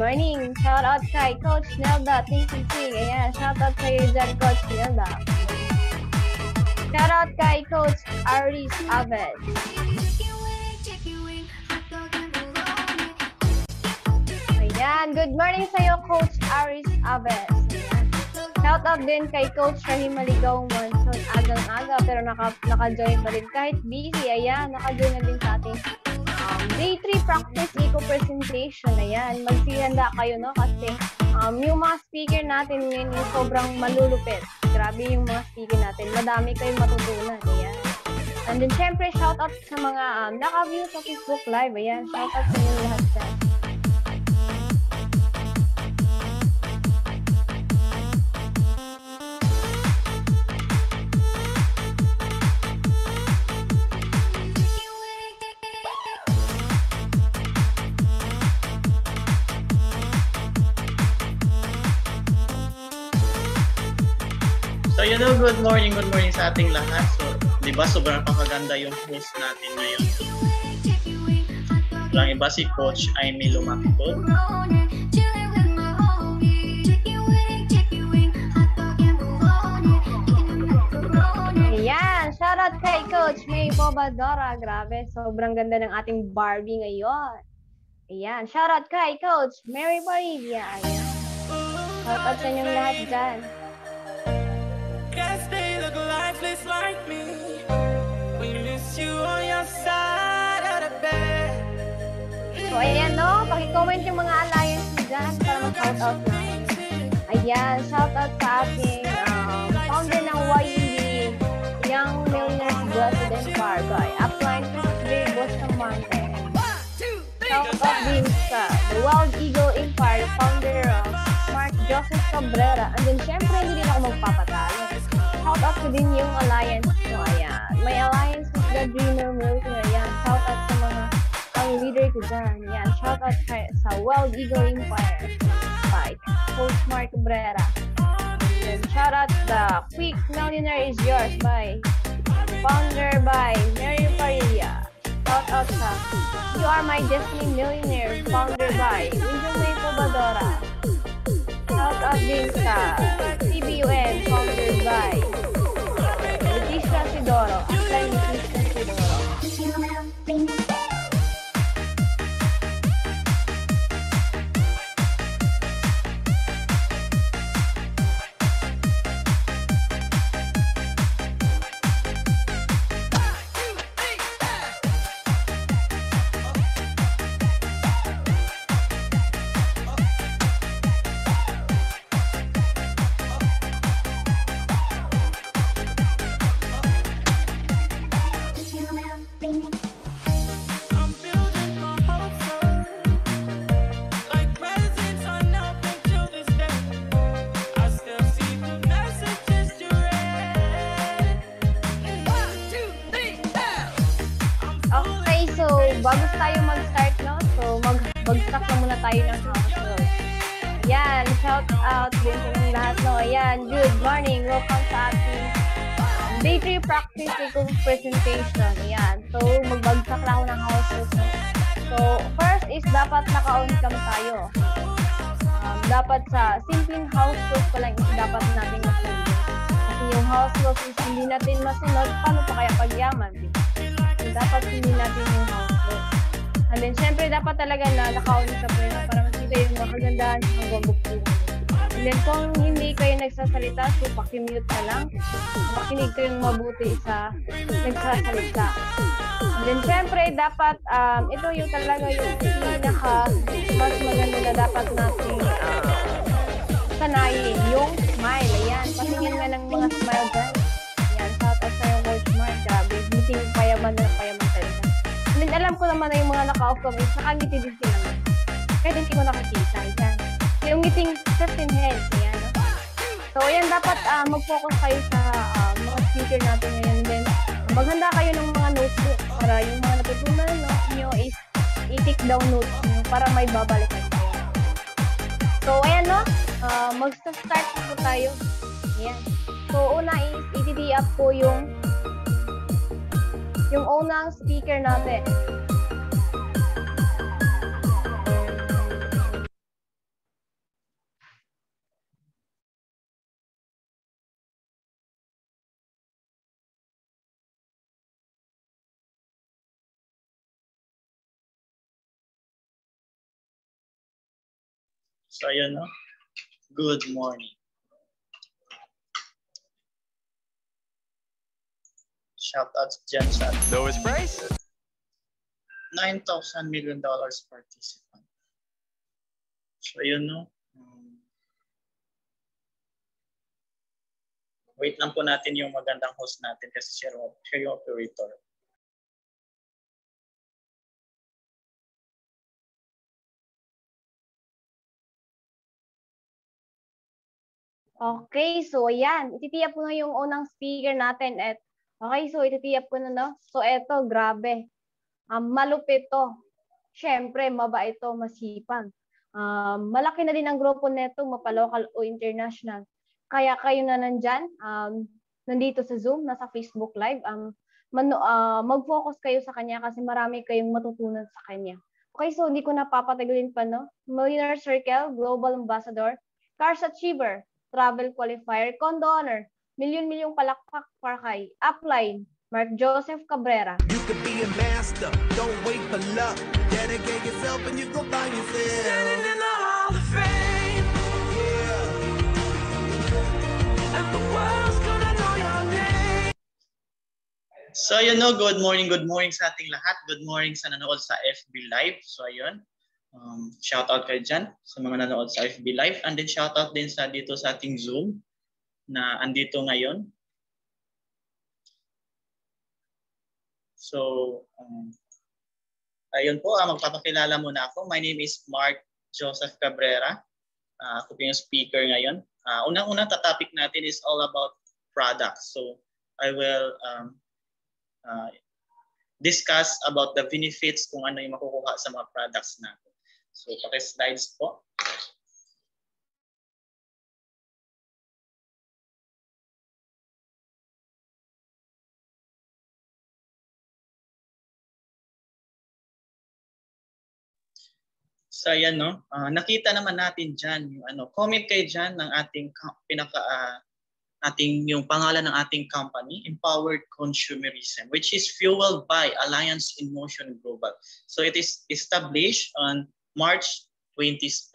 morning. Shout out kay Coach Nelda Ting. Ayan, shout out kayo dyan, Coach Nelda. Shout out kay Coach Aris Aves. Ayan, good morning sa'yo, Coach Aris Aves. Shout out din kay Coach Rahim Maligaw Monson. Agang-aga pero naka-join pa rin. Kahit busy, ayan, naka-join na din sa ating Day 3 practice eco presentation. Ayan, magsihanda kayo, no? Kasi yung mga speaker natin ngayon yung sobrang malulupit. Grabe yung mga speaker natin. Madami kayong matutunan. Ayan. And then, syempre, shout out sa mga naka-view sa Facebook Live. Ayan, shout out sa inyo lahat dyan. So, good morning sa ating lahat. So, di ba, sobrang pakaganda yung host natin ngayon. Lang iba si Coach Aimee Lumacto. Ayan, shoutout kay Coach May Bobadora. Grabe, sobrang ganda ng ating Barbie ngayon. Ayan, shoutout kay Coach Mary Barilla. Ayan. Shoutout sa inyong lahat dyan. Guess they look lifeless like me. We miss you on your side of the bed. So, ayan, no? Paki-comment yung mga alliance nyo dyan para mag-shoutout na. Ayan, shoutout sa ating founder ng YEB, Young Millionaires President Fargoy. Upline Christopher Bustamante. Shoutout din sa The Wild Eagle Empire, founder of Mark Joseph Cabrera. And then, syempre, hindi din ako magpapatalo. Shout out ko din yung alliance ko. Ayan. May alliance with the Dreamer Milton. Ayan. Shout out sa mga leader ko dyan. Ayan. Shout out sa Wild Eagle Empire by Coach Mark Cabrera. And shout out the Quick Millionaire is Yours by founder by Mary Parilla. Shout out sa You Are My Destiny Millionaire, founder by Winjamay Pobadora. Shout out din sa CBUN, founded by Leticia Sidoro. Apply Leticia Sidoro. Bago tayo mag-start, no? So, magbagsak na muna tayo ng house rules. Ayan, shout out din sa mga lahat, no? Ayan, good morning. Welcome sa ating Day 3 practice eco presentation. Ayan, so, magbagsak na ako ng house rules, no? So, first is dapat naka-on cam tayo. Dapat sa simpleng house rules pa lang is dapat natin masunod. Kasi yung house rules is hindi natin masunod, paano pa kaya pagyaman? So, dapat hindi natin yung house. And then, syempre, dapat talaga na naka-on sa pwede para makita yung mga kagandahan sa kagwagupin. And then, kung hindi kayo nagsasalita, so pakimute na lang. Makinig kayong mabuti sa nagsasalita. And then, syempre, dapat, ito yung talaga yung mas maganda na dapat natin sanayin yung smile. Ayan, pasingin nga ng mga smile dyan. Ayan, shout out sa yung Coach Mark. Grabe, meeting payaman na payaman talaga. And then, alam ko naman na yung mga naka-off cam is nakangiti din sila. Kahit hindi mo nakakita. Ayan. Yung ngiting 15 heads. Ayan. So, ayan, dapat mag-focus kayo sa mga speaker natin ngayon. And then, maghanda kayo ng mga notebook para yung mga natutunan nyo is i-take down notes nyo para may babalikan kayo. So, ayan, no? Mag-start po tayo. Ayan. So, una is i-tee up po yung unang speaker natin. So ayun, no? Good morning. Shout out dyan sa Lowest price? $9,000 million participant. So ayun, no? Wait lang po natin yung magandang host natin kasi siya yung operator. Okay, so ayan. Ititiyap ko na yung unang speaker natin. Okay, so ititiyap ko na, no? So eto, grabe. Malupit to. Siyempre, mabait to, masipag. Malaki na din ang grupo neto, mapa-local o international. Kaya kayo na nandyan, nandito sa Zoom, nasa Facebook Live, mag-focus kayo sa kanya kasi marami kayong matutunan sa kanya. Okay, so hindi ko napapatagalin pa, no? Millionaire Circle, Global Ambassador, Cars Achiever, Travel Qualifier, Condo Honor, Milyon-milyong palakpak pakay, Upline, Mark Joseph Cabrera. You could be a master, don't wait for luck. Dedicate yourself and you go find yourself. Standing in the Hall of Fame, Yeah. and the world's gonna know your name. So ayun, no? Good morning sa ating lahat. Good morning sa nanood sa FB Live. So ayun, shout out kayo dyan sa mga nanood sa FB Live. And then shout out din sa dito sa ating Zoom na andito ngayon. So, ayun po, magpapakilala muna ako. My name is Mark Joseph Cabrera. Ako po yung speaker ngayon. Unang-unang topic natin is all about products. So, I will discuss about the benefits kung ano yung makukuha sa mga products natin. So, paki-slides po. So ayan, no? Nakita naman natin dyan yung comment kayo dyan ng ating yung pangalan ng ating company, Empowered Consumerism, which is fueled by Alliance in Motion Global. So it is established on March 2006.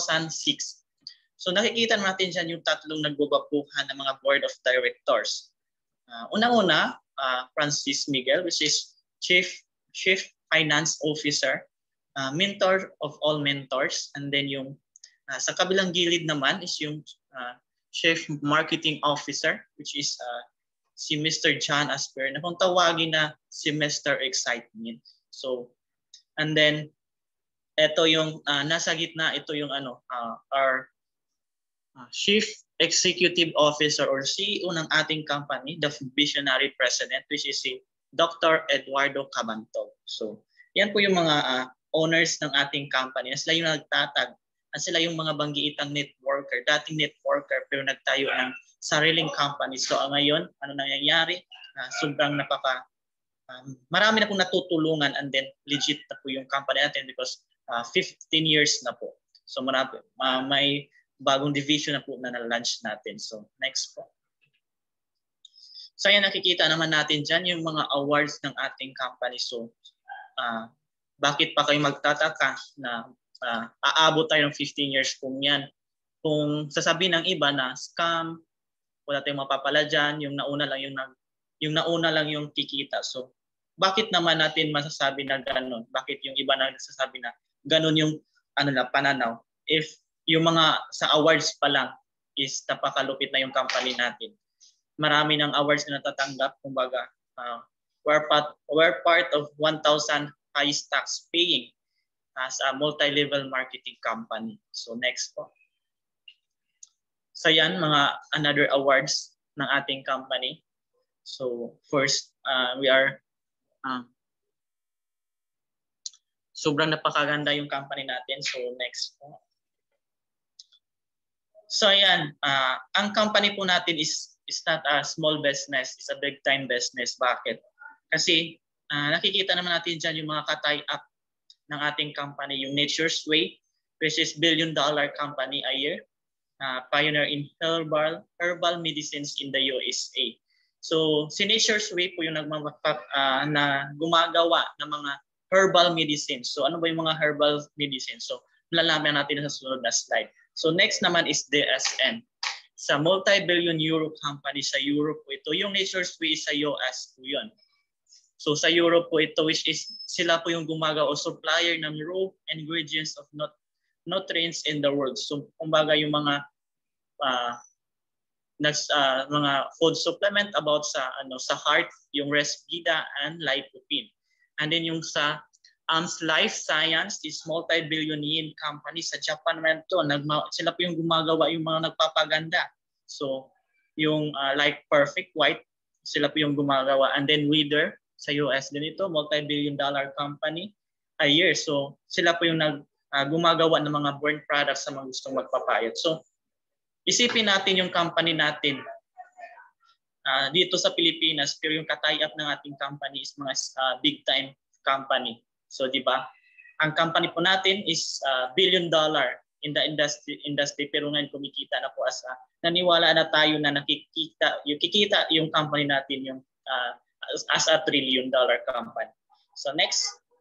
So nakikita natin dyan yung tatlong nagbubabuhan ng mga board of directors. Unang-una, Francis Miguel, which is Chief Finance Officer, mentor of all mentors, and then yung sa kabilang gilid naman is yung Chief Marketing Officer, which is si Mr. John Asper, na kung tawagin na si Mr. Excitement. So, and then ito yung nasa gitna, ito yung our Chief Executive Officer or CEO ng ating company, the visionary president, which is si Dr. Eduardo Cabantog. So, yan po yung mga owners ng ating company. Sila yung nagtatag at sila yung mga banggiitang networker, dating networker pero nagtayo ng sariling company. So ngayon, ano nangyayari? Sobrang marami na pong natutulungan and then legit na po yung company natin because 15 years na po. So marami, may bagong division na po na na-launch natin. So next po. So ayan, nakikita naman natin dyan yung mga awards ng ating company. So bakit pa kayo magtataka na aabot tayo ng 15 years kung yan? Kung sasabihin ng iba na scam, wala tayong mapapala dyan, yung nauna lang yung kikita. So, bakit naman natin masasabi na gano'n? Bakit yung iba na nagsasabi na gano'n yung pananaw? If yung mga sa awards pa lang is napakalupit na yung company natin. Marami ng awards na natatanggap. Kumbaga, we're part of 1,000 highest tax paying as a multi-level marketing company. So next po. So yan, another awards ng ating company. So first, we are sobrang napakaganda yung company natin. So next po. So yan, ang company po natin is not a small business, it's a big time business. Bakit? Kasi nakikita naman natin dyan yung mga ka-tie up ng ating company, yung Nature's Way, which is $1 billion company a year, pioneer in herbal medicines in the USA. So si Nature's Way po yung na gumagawa ng mga herbal medicines. So ano ba yung mga herbal medicines? So malalaman natin sa sunod na slide. So next naman is DSN. Sa multi-billion euro company sa Europe po ito. Yung Nature's Way sa US po yun. So sa Europe po ito, which is sila po yung gumagawa o supplier ng raw ingredients of nutrients in the world. So kumbaga yung mga mga food supplement about sa sa heart, yung Resvida and Lycopene. And then yung sa Life Science is multi-billion yen company sa Japan man to. Sila po yung gumagawa yung mga nagpapaganda. So yung like Perfect White, sila po yung gumagawa. And then Wither sa US din ito, multi-billion dollar company a year. So sila po yung gumagawa ng mga burn products sa mga gustong magpapayat. So isipin natin yung company natin dito sa Pilipinas, pero yung ka-tie up ng ating company is mga big time company. So di ba? Ang company po natin is $1 billion in the industry pero ngayon kumikita na po naniwala na tayo na kikita yung company natin yung as a $1 trillion company. So next.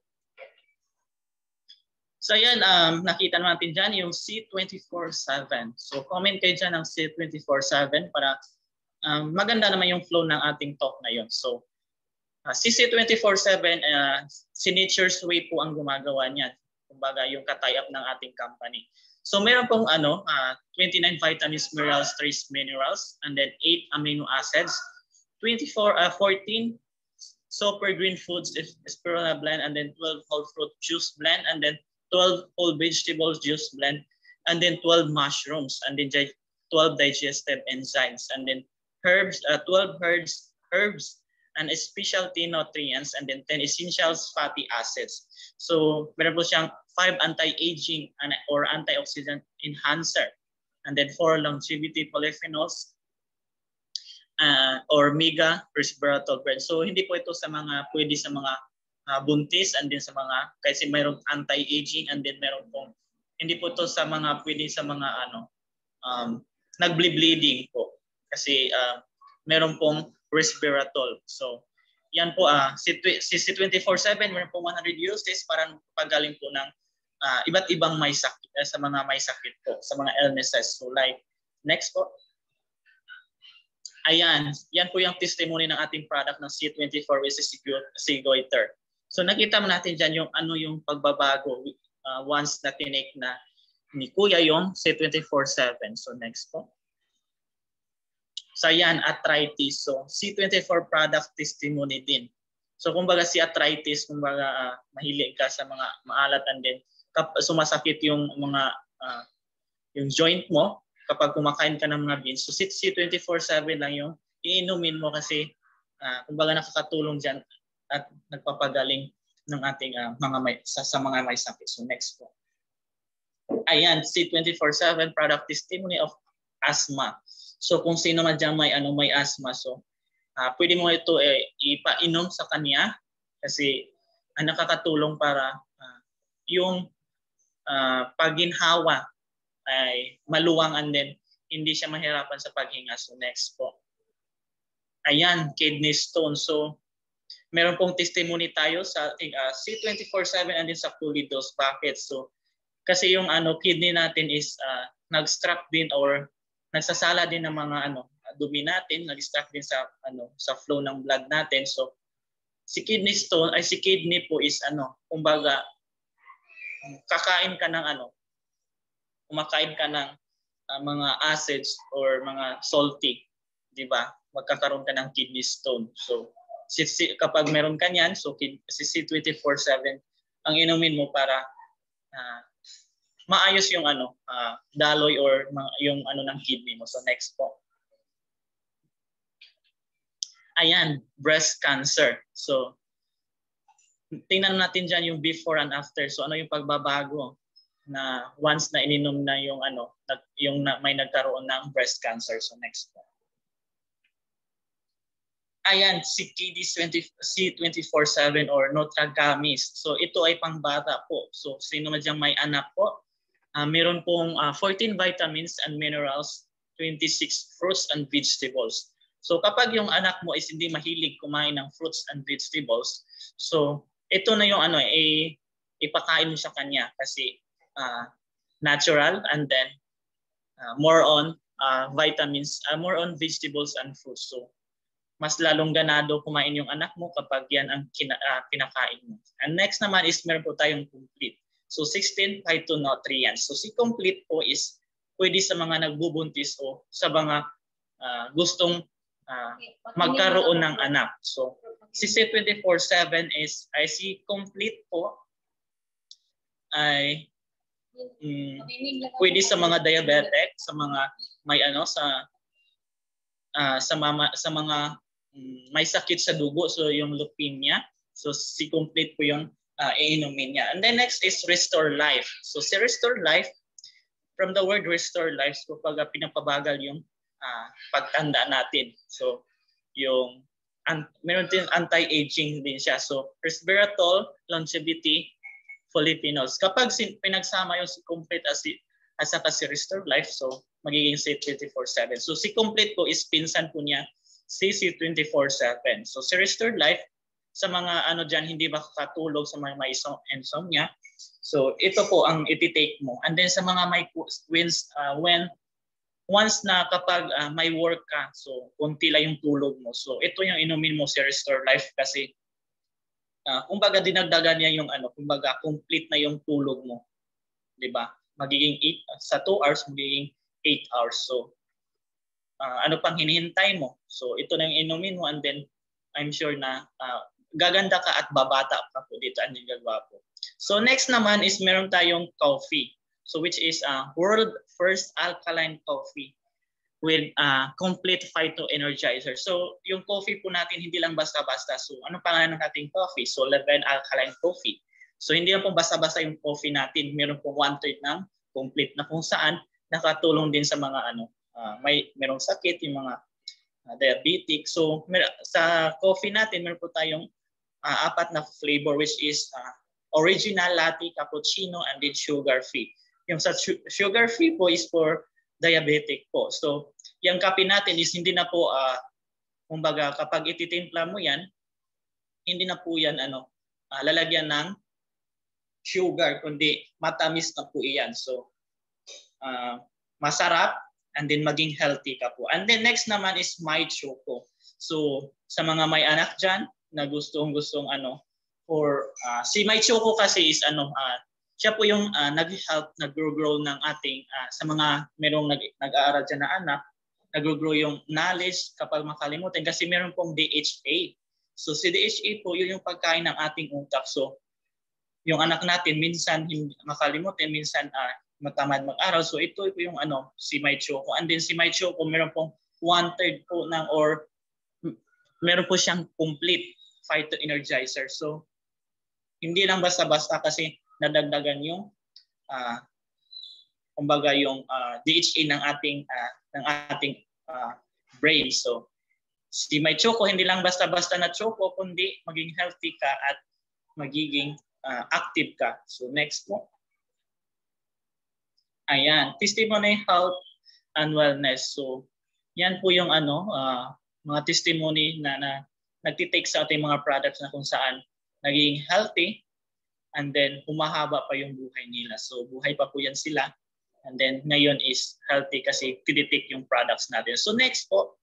So yan, nakita natin dyan yung C24/7. So comment kayo dyan ng C24/7 para maganda naman yung flow ng ating talk na yun. So si C24/7, si Nature's Way po ang gumagawa niyan. Kumbaga yung ka-tie up ng ating company. So meron pong 29 vitamins, minerals, trace minerals, and then 8 amino acids, 14 super green foods, spirulina blend, and then 12 whole fruit juice blend, and then 12 whole vegetables juice blend, and then 12 mushrooms, and then 12 digestive enzymes, and then 12 herbs, and specialty nutrients, and then 10 essential fatty acids. So meron po siyang 5 anti-aging or antioxidant enhancer, and then 4 longevity polyphenols, or mega resveratrol brand. So hindi po ito pwede sa mga buntis, and then sa mga kasi mayroong anti-aging, and then mayroon pong hindi po ito sa mga pwede sa mga nag-bleeding po kasi mayroon pong resveratrol. So yan po si C24/7 mayroon pong 100 uses para pagaling po ng iba't ibang may sakit sa mga may sakit po, sa mga illnesses. So like next po. Ayan, yan po yung testimony ng ating product ng C24 which is Goiter. So nakita mo natin dyan yung yung pagbabago once na tinake na ni Kuya yung C24/7. So next po. So yan, arthritis. So C24 product testimony din. So kumbaga si arthritis, kumbaga mahilig ka sa mga maalat, and then sumasakit yung mga yung joint mo kapag kumakain ka ng mga beans. So C24/7 lang yung iinumin mo kasi kumbaga nakakatulong dyan at nagpapagaling ng ating mga may sakit. So next po. Ayan, C24/7 product testimony of asthma. So kung sino man dyan may asthma, so pwede mo ito ipainom sa kanya kasi nakakatulong para yung pagginhawa ay maluwang, and then hindi siya mahirapan sa paghinga. So next po. Ayan, kidney stone. So meron pong testimony tayo sa ating C24/7 and din sa fully dosed bucket. So kasi yung kidney natin is nag-struck din or nagsasala din ng mga dumi natin, nag-struck din sa sa flow ng blood natin. So si kidney po is kumbaga kumakain ka ng mga acids or mga salty, di ba? Magkakaroon ka ng kidney stone. So kapag meron ka niyan, so si C24/7 ang inumin mo para maayos yung daloy or yung ng kidney mo. So next po. Ayan, breast cancer. So tingnan natin diyan yung before and after. So ano yung pagbabago na once na ininom na yung may nagkaroon ng breast cancer. So next po. Ayan, si C24/7 or Nutragamis. So ito ay pangbata po. So sino man diyang may anak po, meron pong 14 vitamins and minerals, 26 fruits and vegetables. So kapag yung anak mo is hindi mahilig kumain ng fruits and vegetables, so ito na yung ipakain mo sa kanya kasi natural, and then more on vitamins, more on vegetables and fruits. So mas lalong ganado kumain yung anak mo kapag yan ang kinakain mo. And next naman is meron po tayong complete. So 16 phytonutrients. So si complete po is pwede sa mga nagbubuntis o sa mga gustong magkaroon ng anak. So si C24/7 is ay si complete po ay pwede sa mga diabetic, sa mga may sa mga may sakit sa dugo, so yung leukemia. So si complete po yung iinumin niya. And then next is restore life. So si restore life, from the word restore life, so pag pinapabagal yung pagtanda natin. So yung meron din anti-aging din siya. So resveratrol, longevity, polyphenols. Kapag pinagsama yung si complete at saka si restore life, so magiging C24/7. So si complete po is pinsan po niya si C24/7. So si restore life, sa mga dyan hindi makakatulog sa mga may insomnia, so ito po ang iti-take mo. And then sa mga may once na kapag may work ka, so konti lang yung tulog mo, so ito yung inumin mo si restore life kasi kumbaga dinagdagan niya yung kumbaga complete na yung tulog mo, di ba? Magiging 8 sa 2 hours, magiging 8 hours. So ano pang hinihintay mo? So ito na yung inumin mo, and then I'm sure na gaganda ka at babata pa po dito, ang gagwapo. So next naman is meron tayong coffee. So which is world first alkaline coffee with complete phyto-energizer. So yung coffee po natin hindi lang basta-basta. So ano pangalan ng ating coffee? So Leven alkaline coffee. So hindi lang po basta-basta yung coffee natin. Meron po 1/3 ng complete na kung saan nakatulong din sa mga merong sakit, yung mga diabetic. So sa coffee natin meron po tayong 4 na flavor, which is original, latte, cappuccino, and then sugar free. Yung sa sugar free po is for diabetic po. So yung kape natin is hindi na po kumbaga kapag ititimpla mo yan, hindi na po yan lalagyan ng sugar, kundi matamis na po iyan. So masarap, and then maging healthy ka po. And then next naman is My Choco. So sa mga may anak dyan na gustong for si My Choco kasi is siya po yung nag-help, nag-grow ng ating sa mga merong nag-aaral dyan na anak, nag-grow yung knowledge kapag makalimutan kasi meron pong DHA. So si DHA po yun yung pagkain ng ating utak. So yung anak natin minsan hindi makalimutan, minsan matamad mag-aral. So ito po yung si My Choco. And then si My Choco meron pong 1/3 po or meron po siyang complete phyto-energizer. So hindi lang basta-basta kasi nadagdagan yung kumbaga yung DHA ng ating brain. So si My Choco hindi lang basta-basta na choco, kundi maging healthy ka at magiging active ka. So next po. Ayan, testimony health and wellness. So yan po yung mga testimony na nagtitake sa ating mga products na kung saan naging healthy, and then humahaba pa yung buhay nila. So buhay pa po yan sila, and then ngayon is healthy kasi tinitik yung products natin. So next po,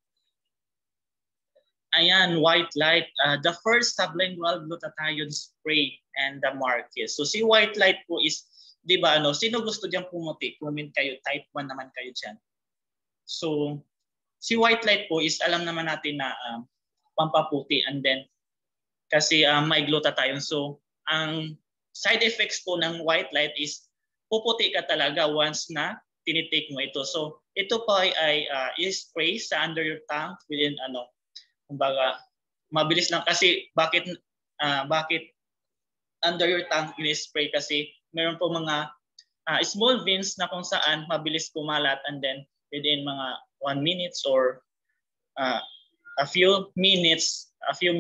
ayan, White Light, the first sublingual glutathione spray and the market. So si White Light po is, di ba sino gusto diyang pumuti? Comment kayo, type 1 naman kayo dyan. So si White Light po is alam naman natin na pampaputi, and then kasi may glutathione. So ang side effects po ng White Light is puputi ka talaga once na tinitake mo ito. So ito po ay i-spray sa under your tongue within kumbaga mabilis lang kasi bakit under your tongue in-spray kasi meron po mga small veins na kung saan mabilis kumalat, and then within mga 1 minute or a few minutes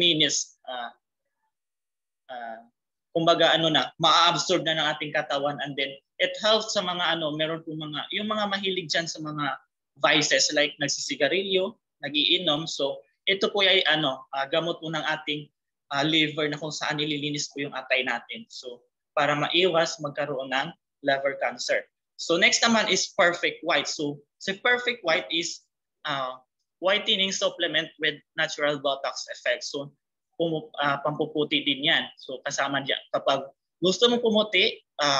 kumbaga ma-absorb na ng ating katawan, and then it helps sa mga meron po yung mga mahilig diyan sa mga vices like nagsisigarilyo, nagiinom. So ito po ay gamot po ng ating liver na kung saan nililinis po yung atay natin. So para maiwas magkaroon ng liver cancer. So next naman is Perfect White. So si Perfect White is whitening supplement with natural Botox effect. So pampuputi din yan. So kasama diyan. Kapag gusto mo pumuti,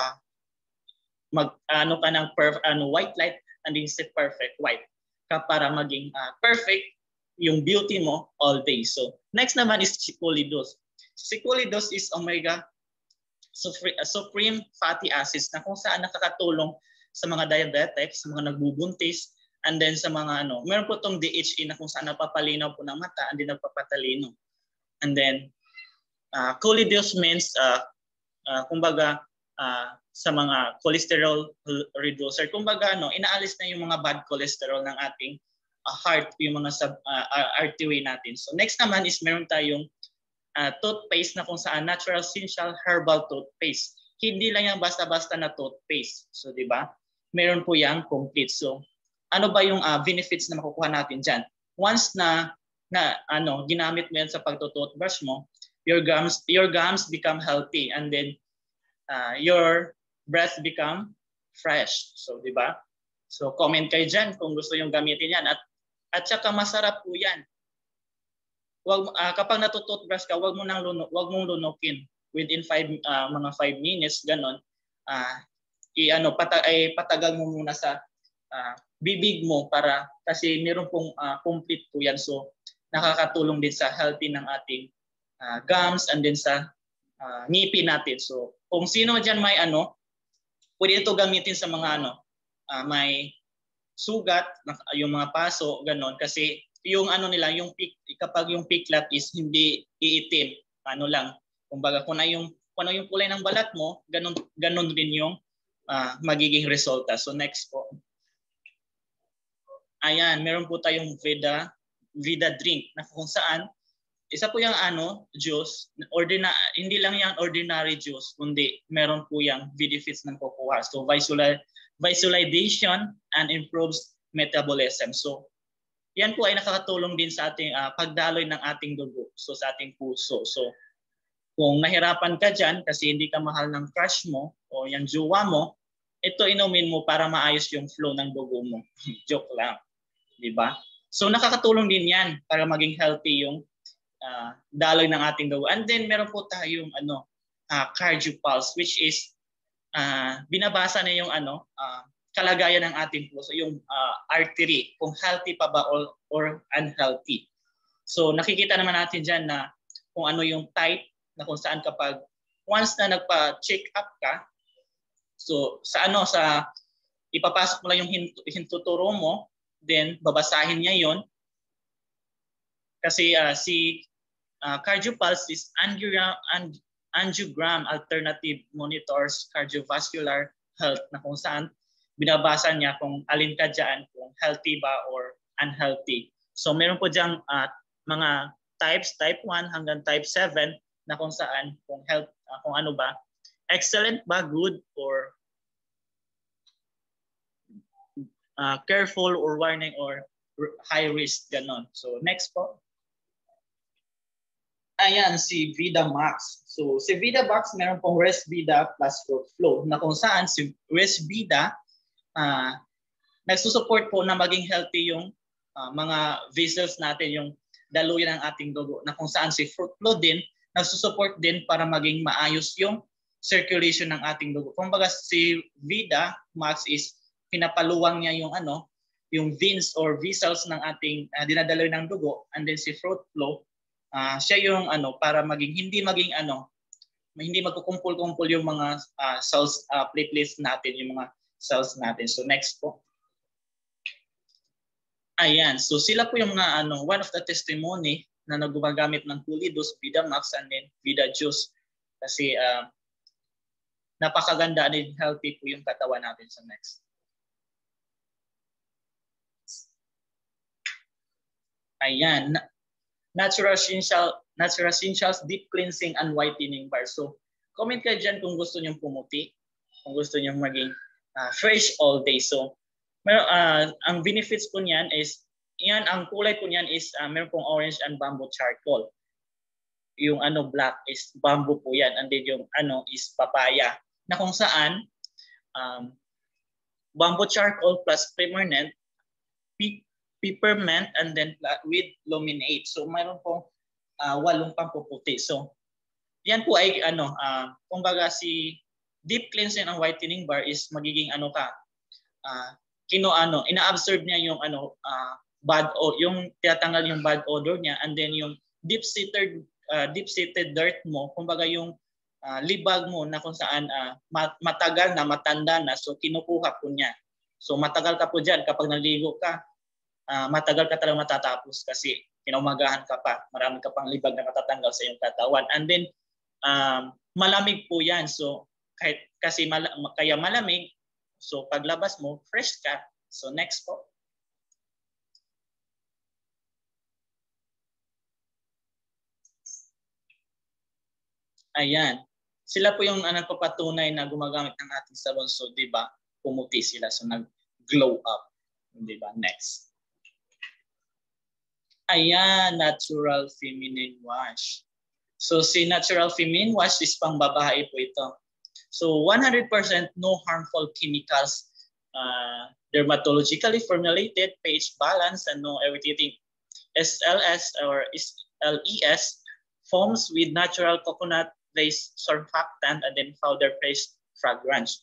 mag-ano ka ng white light and then si Perfect White para maging perfect yung beauty mo all day. So next naman is Cicolidose. Cicolidose is omega supreme fatty acids na kung saan nakakatulong sa mga diabetics, sa mga nagbubuntis, and then sa mga meron po itong DHA na kung saan napapalinaw po ng mata and then nagpapatalino. And then Colidose means kumbaga sa mga cholesterol reducer. Kumbaga inaalis na yung mga bad cholesterol ng ating heart, yung mga artery natin. So next naman is meron tayong toothpaste na kung saan natural essential herbal toothpaste. Hindi lang yan basta-basta na toothpaste. So di ba? Meron po yang complete. So ano ba yung benefits na makukuha natin diyan? Once na ginamit mo yan sa pagto-toothbrush mo, your gums become healthy and then your breath become fresh. So, di ba? So, comment kayo dyan kung gusto yung gamitin yan. At saka masarap po yan. Kapag natututbrush ka, wag mong lunukin. Within mga 5 minutes, ganon, patagal mo muna sa bibig mo kasi meron pong complete po yan. So, nakakatulong din sa healthy ng ating gums and din sa ngipin natin. So, kung sino dyan may pwede ito gamitin sa mga may sugat, yung mga paso, ganon. Kasi yung nila, kapag yung piglat is hindi iitim, lang. Kumbaga, kung ano yung kulay ng balat mo, ganon din yung magiging resulta. So next po. Ayan, meron po tayong Vida drink na kung saan isa po yung juice, hindi lang yung ordinary juice, kundi meron po yung benefits ng kukuha. So visualization and improves metabolism. So yan po ay nakakatulong din sa ating pagdaloy ng ating dugo, so sa ating puso. So kung nahirapan ka dyan kasi hindi ka mahal ng crush mo o yung jowa mo, ito inumin mo para maayos yung flow ng dugo mo. Joke lang. Di ba? So nakakatulong din yan para maging healthy yung daloy ng ating dugo. And then meron po tayong CardioPulse, which is binabasa na yung kalagayan ng ating puso, yung artery, kung healthy pa ba or unhealthy. So nakikita naman natin dyan na kung ano yung type na kung saan kapag once na nagpa-check up ka, so sa ipapasok mo lang yung hintuturo mo, then babasahin niya yon. Kasi si CardioPulse is angiogram alternative monitors cardiovascular health na kung saan binabasa niya kung alin ka dyan, kung healthy ba or unhealthy. So meron po diyang mga types, type 1 hanggang type 7 na kung saan kung ano ba, excellent ba, good, or careful or warning or high risk, ganon. So next po. Ayan, si Vida Max. So si Vida Max, meron pong Rest Vida plus Fruit Flow na kung saan si Rest Vida nagsusupport po na maging healthy yung mga vessels natin, yung daluyan ng ating dugo, na kung saan si Fruit Flow din nagsusupport din para maging maayos yung circulation ng ating dugo. Kumbaga si Vida Max is pinapaluwang niya yung veins or vessels ng ating dinadaloy ng dugo, and then si Fruit Flow siya yung para hindi magkukumpul-kumpul yung mga cells, platelets natin, yung mga cells natin. So next po. Ayan, so sila po yung mga one of the testimony na gumagamit ng Colidose, Vida Max, and then Vida Juice. Kasi napakaganda and healthy po yung katawan natin. So next. Ayan, Natural Essentials Deep Cleansing and Whitening Bar. So comment kayo dyan kung gusto nyong pumuti, kung gusto nyong maging fresh all day. So ang benefits po niyan is, ang kulay po niyan is meron pong orange and bamboo charcoal. Yung black is bamboo po yan, and then yung is papaya, na kung saan bamboo charcoal plus permanent, peppermint, and then with luminate. So mayroon po 8 pampuputi. So yan po ay kumbaga si deep cleansing and whitening bar is magiging ina-absorb niya yung yung tinatanggal yung bad odor niya, and then yung deep-seated dirt mo, kumbaga yung libag mo na kung saan matagal na, matanda na, so kinukuha po niya. So matagal ka po dyan kapag naligo ka, matagal ka talagang matatapos kasi kinaumagahan ka pa, marami ka pang libag na matatanggal sa iyong katawan. And then malamig po yan, so kaya malamig, so paglabas mo, fresh ka. So next po. Ayan. Sila po yung nagpapatunay na gumagamit ng ating sabon. So, di ba, pumuti sila. So, nag-glow up. Di ba? Next. Ayan, natural feminine wash. So, si natural feminine wash is pang babae po ito. So, 100% no harmful chemicals, dermatologically formulated, pH balance, and no irritating SLS or LES, foams with natural coconut-based surfactant, and then powder-based fragrance.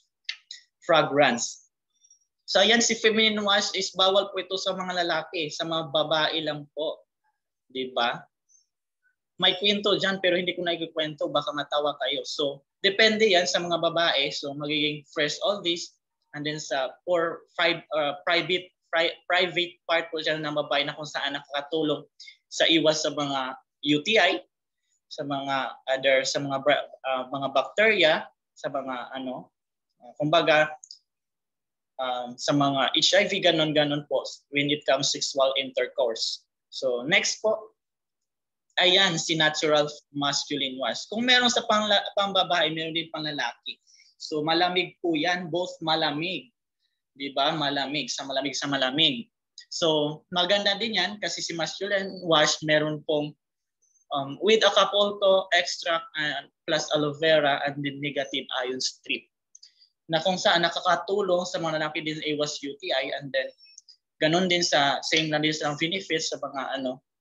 So ayan, si feminine wash is bawal po ito sa mga lalaki, sa mga babae lang po. Di ba? May kwento dyan pero hindi ko na ikikwento, baka matawa kayo. So depende yan sa mga babae. So magiging fresh all this, and then sa private part po dyan ng babae na kung saan nakakatulong sa iwas sa mga UTI, sa mga mga bacteria, sa mga kumbaga sa mga HIV, ganon po when it comes sexual intercourse. So next po, ayan, si natural masculine wash. Kung meron sa pang-babae, meron din pang lalaki. So malamig po yan, both malamig. Di ba? Malamig sa malamig. So maganda din yan kasi si masculine wash meron pong with Acapulco extract plus aloe vera and the negative ion strip, na kung saan nakakatulong sa mga lalaki din iwas UTI, and then ganun din sa same na din sa benefits sa mga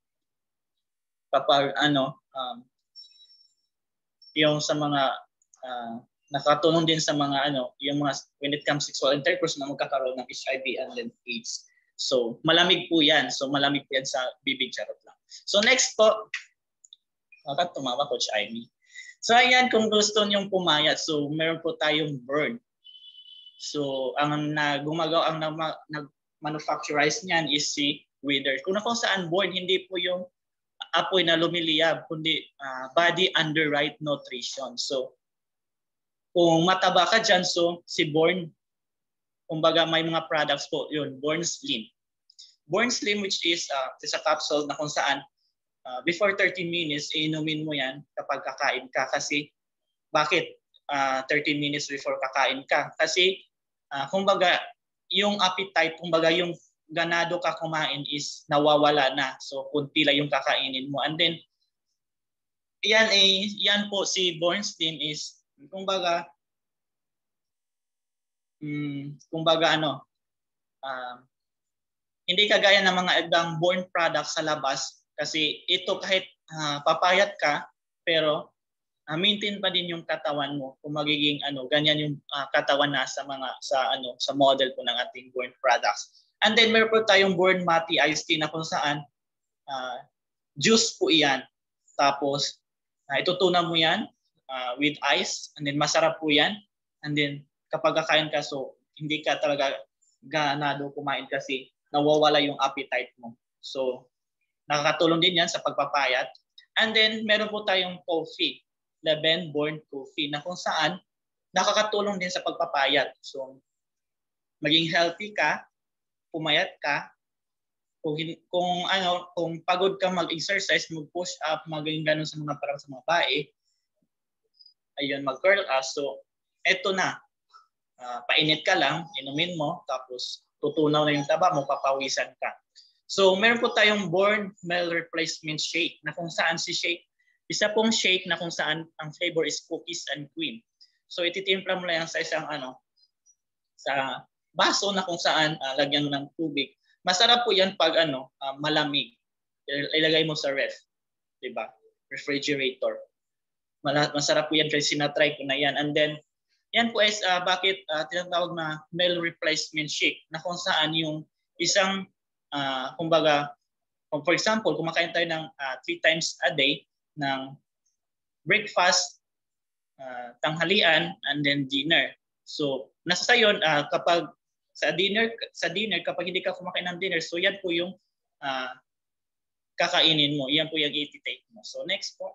kapag yung sa mga nakatulong din sa mga yung mga when it comes sexual intercourse na magkakaroon ng HIV and then AIDS. So malamig po yan. So malamig po yan sa bibig, charot lang. So next po, tumawa Coach Amy. So ayan, kung gusto niyong pumayat, so meron po tayong burn. So ang nag-manufacturize niyan is si Wither. Kung saan burn, hindi po yung apoy na lumiliyab, kundi body under right nutrition. So kung mataba ka dyan, so si Born, kumbaga may mga products po, yun, Born Slim. Born Slim, which is a capsule na kung saan before 30 minutes, inumin mo yan kapag kakain ka. Kasi, bakit 30 minutes before kakain ka? Kasi, kumbaga, yung appetite, kumbaga yung ganado ka kumain is nawawala na. So, kunti lang yung kakainin mo. And then, yan po si Born Slim is, kumbaga hindi kagaya ng mga ibang Born products sa labas, kasi ito kahit papayat ka pero maintain pa din yung katawan mo kung magiging ganyan yung katawan na sa model po ng ating Born products. And then meron po tayong Born Mati Iced Tea na kung saan juice po iyan, tapos itutunan mo yan with ice, and then masarap po yan. And then kapag kakain ka, so hindi ka talaga ganado kumain kasi nawawala yung appetite mo. So nakakatulong din yan sa pagpapayat. And then meron po tayong coffee, Leben Born Coffee, na kung saan nakakatulong din sa pagpapayat. So maging healthy ka, pumayat ka. Kung pagod ka mag-exercise, mag-push up, maging ganun sa mga parang sa mga bae, ayun, mag-curl up. So, eto na. Painit ka lang, inumin mo, tapos tutunaw na yung taba mo, papawisan ka. So, meron po tayong Born Meal Replacement Shake na kung saan si shake, isa pong shake na kung saan ang flavor is cookies and cream. So, ititimpla mo lang sa isang sa baso na kung saan lagyan mo ng tubig. Masarap po yan pag malamig. Ilagay mo sa ref, 'di ba? Refrigerator. Masarap po yan kasi sinatry ko na yan. And then, yan po is bakit tinatawag na meal replacement shake na kung saan yung isang, kumbaga, for example, kumakain tayo ng 3 times a day ng breakfast, tanghalian, and then dinner. So, nasa sayon, kapag sa dinner, kapag hindi ka kumakain ng dinner, so yan po yung kakainin mo. Yan po yung i-take mo. So, next po.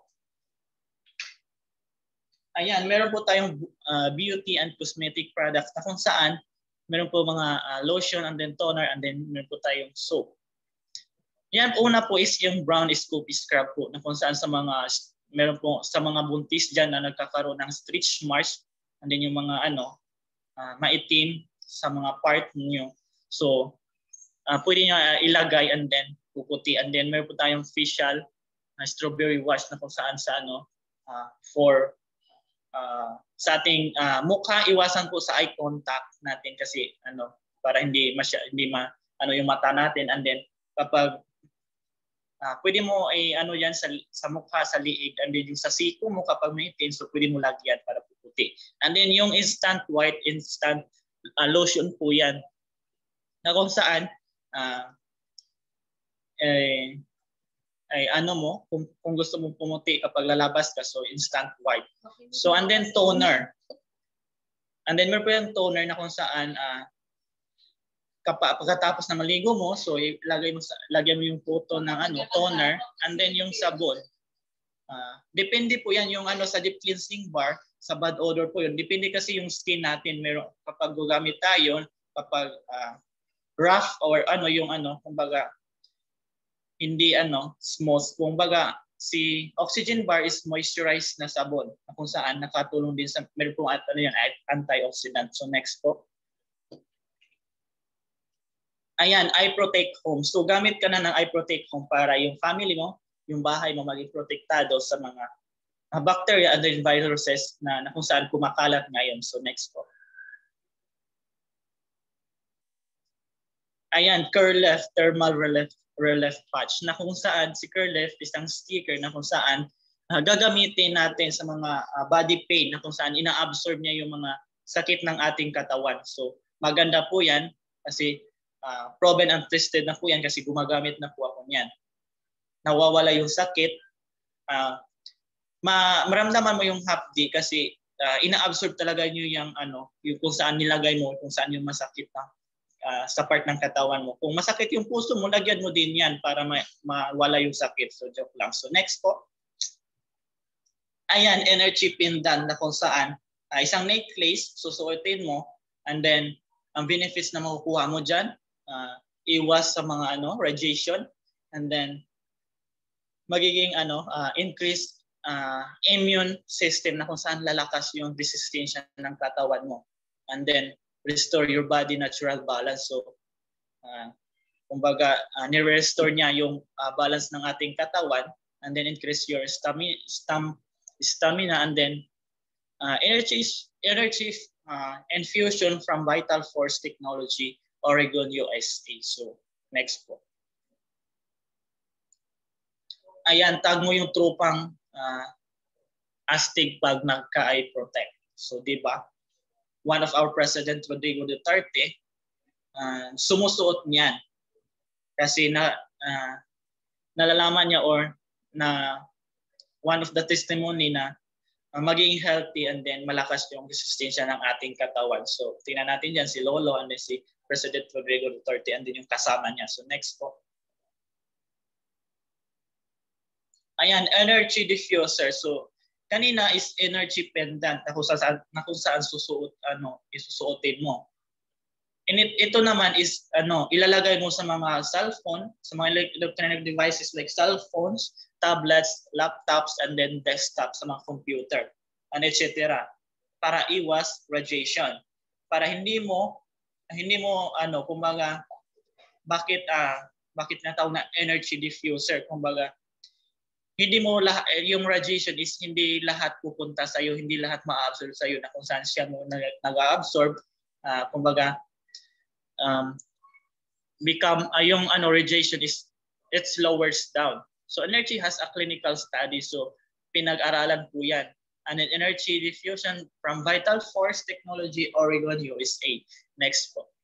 Ayan, meron po tayong beauty and cosmetic products na kung saan meron po mga lotion and then toner and then meron po tayong soap. Yan, una po is yung brown Scoopy scrub po na kung saan sa mga meron po sa mga buntis dyan na nagkakaroon ng stretch marks and then yung mga maitim sa mga part niyo. So, pwede nyo ilagay and then puputi. And then meron po tayong facial strawberry wash na kung saan sa for sa ating mukha, iwasan po sa eye contact natin kasi para hindi yung mata natin. And then kapag pwede mo yan sa mukha, sa liig, and then yung sa siko mo kapag may itin, so pwede mo lagyan para puputi. And then yung instant lotion po yan na kung saan kung gusto mong pumuti kapag lalabas ka, so instant white. So and then toner. And then meron po yung toner na kung saan pagkatapos na maligo mo, so lagyan mo yung puto ng toner and then yung sabon. Depende po yan yung sa deep cleansing bar, sa bad odor po yun. Depende kasi yung skin natin, meron kapag gugamit tayo, kapag rough or kumbaga hindi smooth. Kumbaga, si Oxygen Bar is moisturized na sabon na kung saan nakatulong din sa meron pong antioxidant. So next po. Ayan, Eye Protect Home. So gamit ka na ng Eye Protect Home para yung family mo, yung bahay mo maging protektado sa mga bacteria and then viruses na kung saan kumakalat ngayon. So next po. Ayan, Curlef Thermal Relief Patch na kung saan si Curlef isang sticker na kung saan gagamitin natin sa mga body pain na kung saan ina-absorb niya yung mga sakit ng ating katawan. So maganda po yan kasi proven and tested na po yan kasi gumagamit na po ako niyan. Nawawala yung sakit. Maramdaman mo yung hapdi kasi ina-absorb talaga niyo yung yung kung saan nilagay mo, kung saan yung masakit na sa part ng katawan mo. Kung masakit yung puso mo, lagyan mo din yan para mawala yung sakit. So joke lang. So next po. Ayan, energy pendant na kung saan isang necklace, susuotin mo and then ang benefits na makukuha mo dyan, iwas sa mga radiation and then magiging increased immune system na kung saan lalakas yung resistensya ng katawan mo. And then restore your body natural balance. So, kumbaga, nire-restore niya yung balance ng ating katawan and then increase your stamina and then energy infusion from Vital Force Technology, Oregon, USA. So, next po. Ayan, tag mo yung tropang astig pag nagka-eye protect. So, di ba? One of our President, Rodrigo Duterte, sumusuot niyan. Kasi nalalaman niya or na one of the testimony na maging healthy and then malakas yung resistensya ng ating katawan. So, tingnan natin dyan si Lolo and then si President Rodrigo Duterte and then yung kasama niya. So, next po. Ayan, energy diffuser. So, kanina is energy pendant na kung saan isusuotin mo. And ito naman is ilalagay mo sa mga cellphone, sa mga electronic devices like cell phones, tablets, laptops, and then desktop sa mga computer, and etc. Para iwas radiation. Para hindi mo kumbaga bakit natawag na energy diffuser, kumbaga hindi mo yung radiation is hindi lahat pupunta sa iyo, hindi lahat ma-absorb sa iyo na kung saan siya mo nag-absorb. kumbaga, become yung radiation is it lowers down. So energy has a clinical study, so pinag-aralan po yan. And then energy diffusion from Vital Force Technology, Oregon, USA. Next po.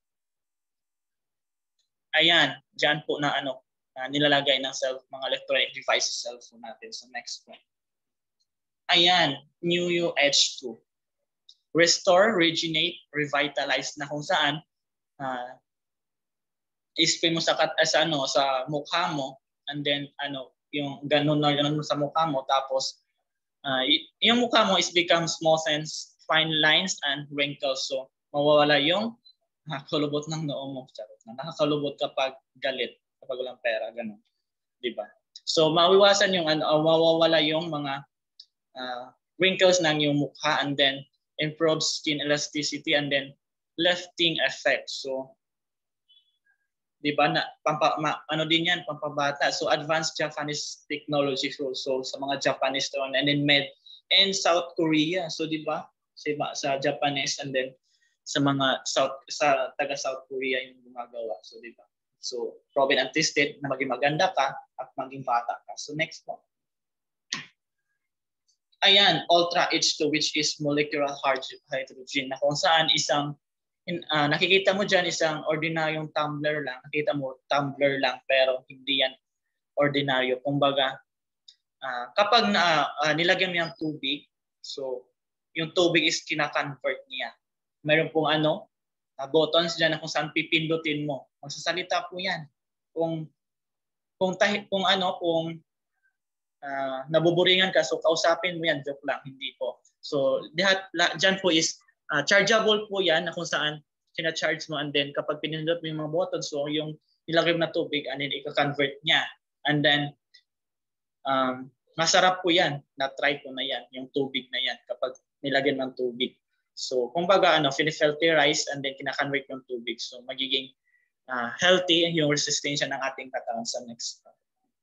Ayan, dyan po na nilalagay ng mga electronic devices cellphone natin. So next po. Ayan, new UH2. Restore, regenerate, revitalize, na kung saan ispin mo sa mukha mo, and then yung ganun mo sa mukha mo, tapos yung mukha mo is become small and fine lines and wrinkles. So mawawala yung nakakalubot ng noo mo. Charot na. Nakakalubot kapag galit, kapag walang pera, ganun. Di ba? So mawiwasan yung mawawala yung mga wrinkles ng yung mukha, and then improve skin elasticity, and then lifting effect. So di ba na din yan, pampabata. So advanced Japanese technology, so sa mga Japanese to, and then med and South Korea. So di ba sa Japanese, and then sa mga taga South Korea yung gumagawa. So di ba? So proven and tested na maging maganda ka at maging bata ka. So next po. Ayan, Ultra H2, which is molecular hydrogen, na kung saan nakikita mo dyan isang ordinaryong tumbler lang. Nakita mo tumbler lang, pero hindi yan ordinaryo. Kumbaga, kapag nilagyan mo yung tubig, so yung tubig is kina-convert niya. Mayroon pong buttons dyan na kung saan pipindutin mo. Magsasalita po yan. Kung nabuburingan ka, so kausapin mo yan, joke lang, hindi po. So dyan po is chargeable po yan, na kung saan sina-charge mo, and then kapag pinindot mo yung mga buttons, so yung nilagay mo na tubig, and then i-convert niya. And then masarap po yan, na-try ko na yan, yung tubig na yan kapag nilagyan ng tubig. So kumbaga filterize, and then kina-convert yung tubig. So magiging healthy yung resistensya ng ating katawan. Sa next part.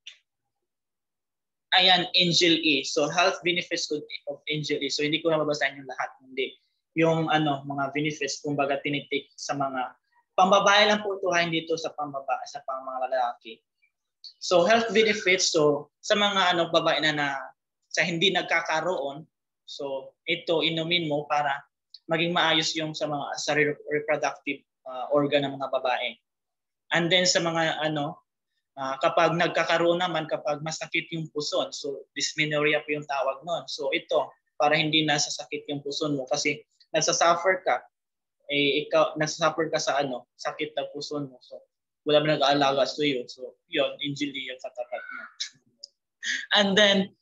Ayan, Angel E. So health benefits of Angel E. So hindi ko na babasahin yung lahat, hindi. Yung mga benefits, kumbaga tinitik sa mga pambabae lang po ito, hindi dito sa pambabae, sa mga lalaki. So health benefits, so sa mga babae na sa hindi nagkakaroon, so ito inumin mo para maging maayos yung sa reproductive organ ng mga babae. And then sa mga kapag nagkakaroon naman, kapag masakit yung puson, so dysmenorrhea po yung tawag nun. So ito, para hindi nasasakit yung puson mo, kasi nagsasuffer ka, ikaw nagsasuffer ka sa sakit ng puson mo. So wala ba nag-aalaga sa iyo. So yun, Angel yung katapat mo. And then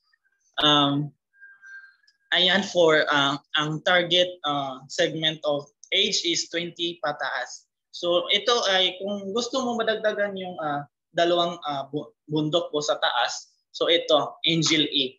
ayan, for ang target segment of age is 20 pataas. So ito ay kung gusto mo madagdagan yung dalawang bundok po sa taas, so ito, Angel E.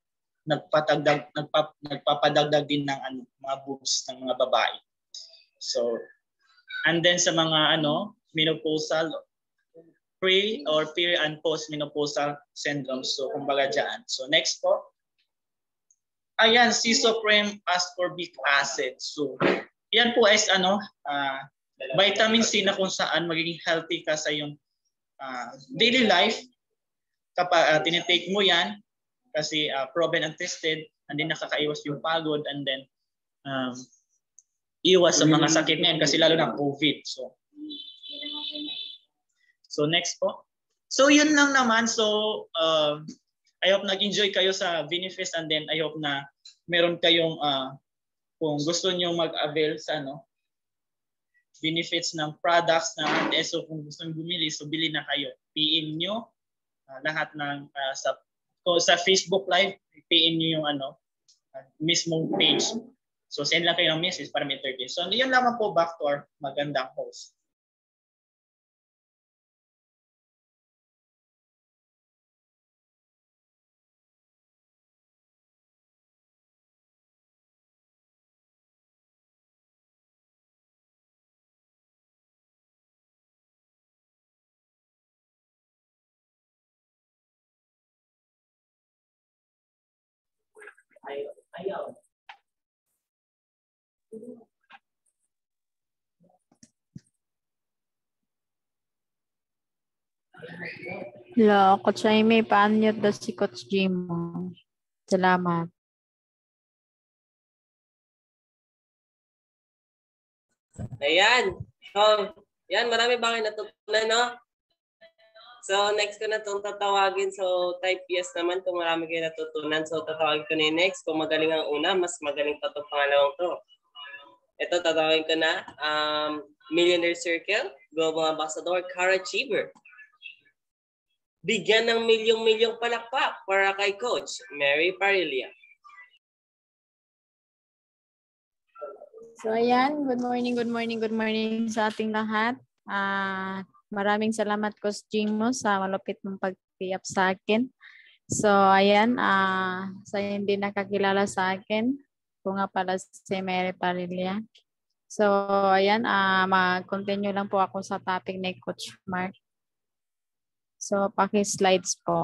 Nagpapadagdag din ng mga boobs ng mga babae. So, and then sa mga menopausal, pre or peri and post-menopausal syndrome. So, kumbaga dyan. So, next po. Ayan, Cisoprene ascorbic acid. So, yan po is vitamin C na kung saan magiging healthy ka sa iyong daily life kapag tinitake mo yan, kasi proven and tested, and then nakakaiwas yung pagod, and then iwas sa mga sakit ngayon, kasi lalo na COVID. So next po. So yun lang naman. So I hope nag-enjoy kayo sa Vinifest, and then I hope na meron kayong kung gusto niyo mag-avail sa benefits ng products na so kung gusto niyo bumili, so bili na kayo. PM nyo lahat ng sa Facebook Live, PM nyo yung mismong page. So send lang kayo ng message para may 30. So yun lamang po, back to our magandang host. Ayaw. Hello, Coach Amy, pa-unmute daw si Coach Jimo. Salamat. Ayan. So, yan, marami ba kayo natutunan, no? So, next ko na itong tatawagin. So, type yes naman kung marami kayo natutunan. So, tatawagin ko na yung next. Kung magaling ang una, mas magaling pa itong pangalawang to. Ito, tatawagin ko na Millionaire Circle, Global Ambassador, Cara Cheever. Bigyan ng milyong-milyong palakpak para kay Coach Mary Parilla. So ayan, good morning sa ating lahat. Maraming salamat Coach Jimo sa malupit mong pag-tiyap sa akin. So ayan, sa hindi nakakilala sa akin, ko nga pala si Mary Parilla. So ayan, mag-continue lang po ako sa topic ni Coach Mark. So paki-slides po.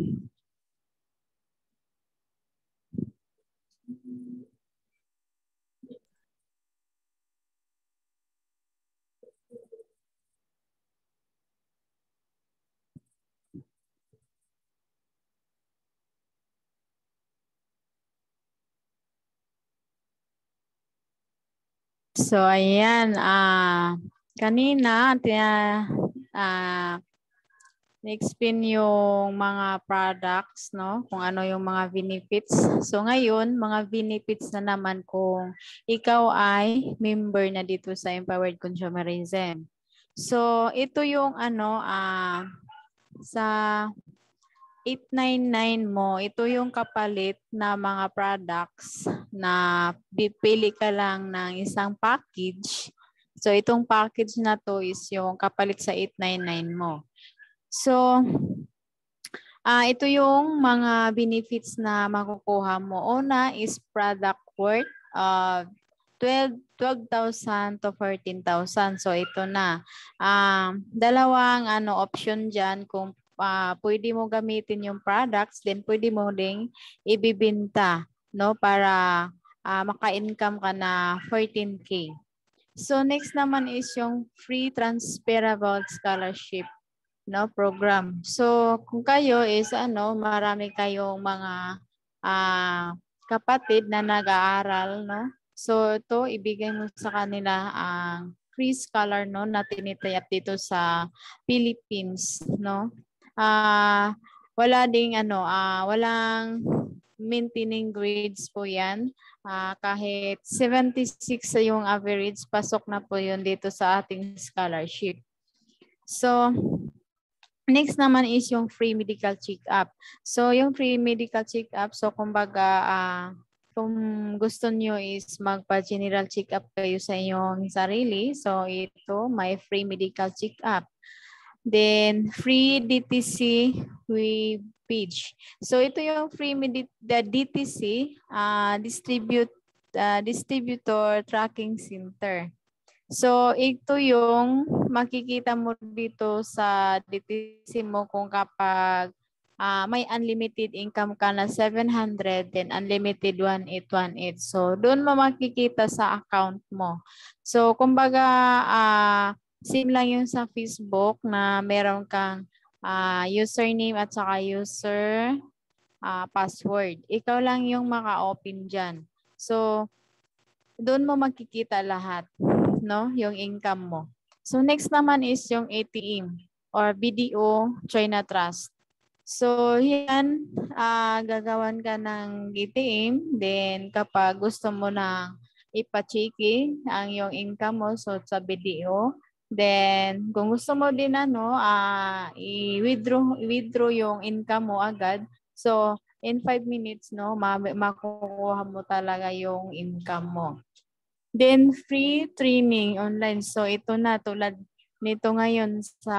So ayan, kanina na-explain yung mga products, no? Kung ano yung mga benefits. So ngayon, mga benefits na naman kung ikaw ay member na dito sa Empowered Consumerism. So ito yung sa 899 mo, ito yung kapalit na mga products na pipili ka lang ng isang package. So itong package na to is yung kapalit sa 899 mo. So ito yung mga benefits na makukuha mo. Una is product worth 12,000 to 14,000. So ito na. Dalawang option dyan kung pwede mo gamitin yung products, then pwede mo ding ibibenta, no, para maka-income ka na 14K. So next naman is yung free transferable scholarship, no, program. So kung kayo is marami kayong mga kapatid na nag-aaral, no. So ito ibigay mo sa kanila ang free scholar, no, na tinitayap dito sa Philippines, no. Walang maintaining grades po yan. Kahit 76 yung average, pasok na po yun dito sa ating scholarship. So, next naman is yung free medical check-up. So, yung free medical check-up, so kumbaga, kung gusto nyo is magpa-general check-up kayo sa inyong sarili, so ito, may free medical check-up. Then, free DTC web page. So, ito yung free DTC, Distributor Tracking Center. So, ito yung makikita mo dito sa DTC mo kung kapag may unlimited income ka na 700, then unlimited 1818. So, doon mo makikita sa account mo. So, kumbaga, same lang yung sa Facebook na meron kang username at saka user password. Ikaw lang yung maka-open dyan. So, doon mo makikita lahat, no, yung income mo. So, next naman is yung ATM or BDO China Trust. So, yan, gagawan ka ng ATM. Then, kapag gusto mo na ipa-checking ang yung income mo, so sa BDO, then, kung gusto mo din i-withdraw yung income mo agad. So, in 5 minutes, no, makukuha mo talaga yung income mo. Then, free training online. So, ito na, tulad nito ngayon sa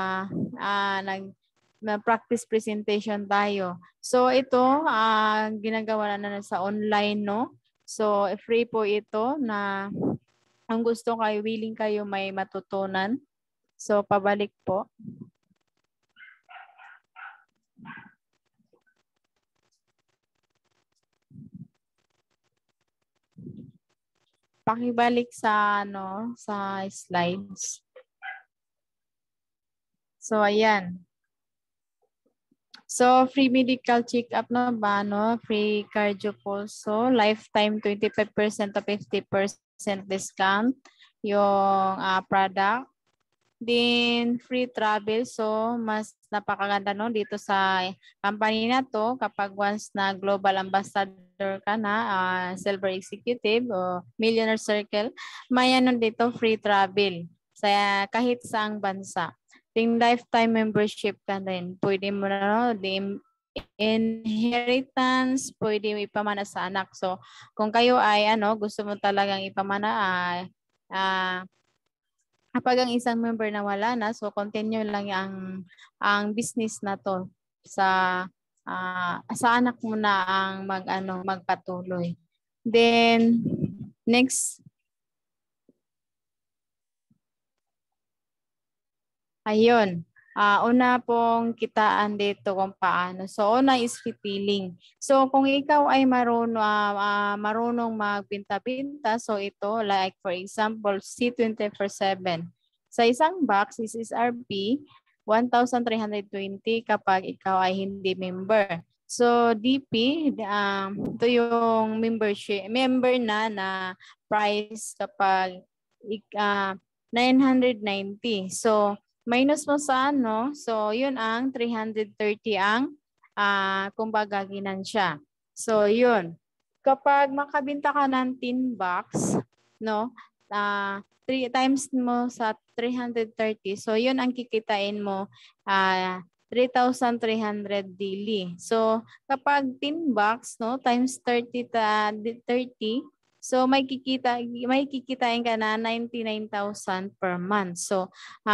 practice presentation tayo. So, ito, ginagawa na sa online, no? So, free po ito na ang gusto kayo, willing kayo may matutunan. So, pabalik po. Pakibalik sa sa slides. So So, ayan. So, free medical check-up na ba, no? Free cardio pulso, lifetime 25% to 50% discount yung product. Then, free travel. So, mas napakaganda, no? Dito sa company na to, kapag once na global ambassador ka na, silver executive o millionaire circle, may ano dito, free travel sa kahit saang bansa. Yung lifetime membership ka din. Pwede mo na, no? Inheritance, pwede mo ipamana sa anak. So, kung kayo ay gusto mo talagang ipamana, kapag ang isang member na wala na, so continue lang ang business na to sa anak mo na ang magpatuloy. Then, next. Ayun. Una pong kitaan dito kung paano. So, una is retailing. So, kung ikaw ay marunong magbinta-binta, so ito, like for example, C24/7. Sa isang box, this is RP, 1,320 kapag ikaw ay hindi member. So, DP, ito yung member na price kapag 990. So, minus mo sa so yun ang 330 ang kumbaga ginansya. So yun, kapag makabenta ka ng 10 box, 3 times mo sa 330, so yun ang kikitain mo 3,300 daily. So kapag 10 box times 30 so may kikitain ka na 99,000 per month. So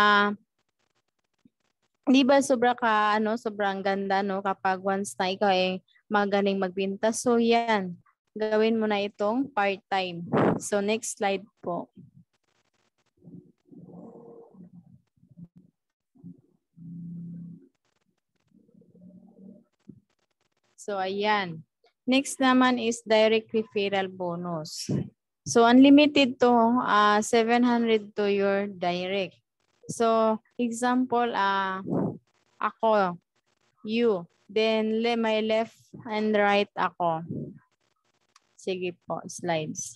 di ba sobrang ganda kapag once na ikaw ay magaling magbenta. So yan, gawin mo na itong part-time. So next slide po. So ayan. Next naman is direct referral bonus. So unlimited to 700 to your direct. So, example, ako, you. Then, my left and right ako. Sige po, slides.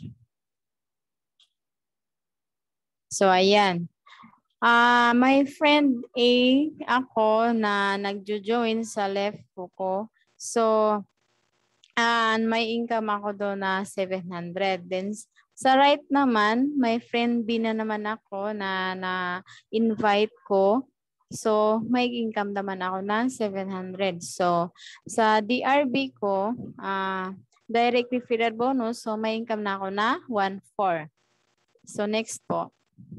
So, ayan. My friend A, ako na nagjo-join sa left ko. So, may income ako doon na 700. Then, sa right naman, my friend B na naman ako na invite ko. So, may income naman ako ng 700. So, sa DRB ko, direct referral bonus, so may income na ako na 1,400. So, next po.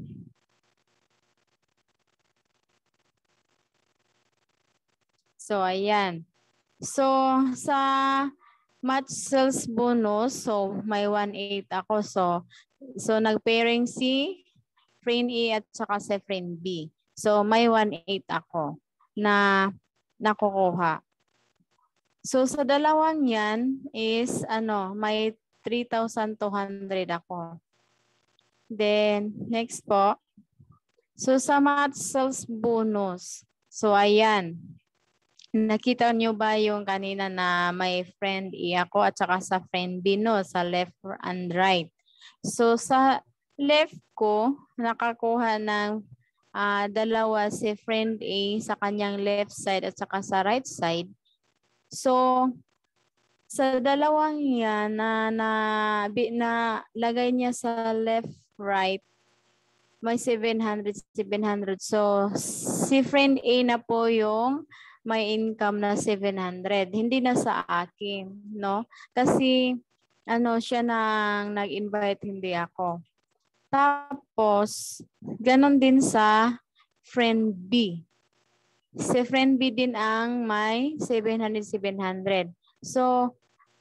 So, ayan. So, sa match sales bonus, so may 1,800 ako. So nag-pairing si friend A at saka si friend B. So may 1,800 ako na nakukuha. So sa dalawang yan is may 3,200 ako. Then next po. So sa match sales bonus, so ayan. Nakita nyo ba yung kanina na may friend A ako at saka sa friend B sa left and right. So sa left ko, nakakuha ng dalawa si friend A sa kanyang left side at saka sa right side. So sa dalawang yan na lagay niya sa left right, may 700. So si friend A na po yung may income na 700. Hindi na sa akin, Kasi siya nang nag-invite, hindi ako. Tapos ganon din sa friend B. Si friend B din ang may 700. So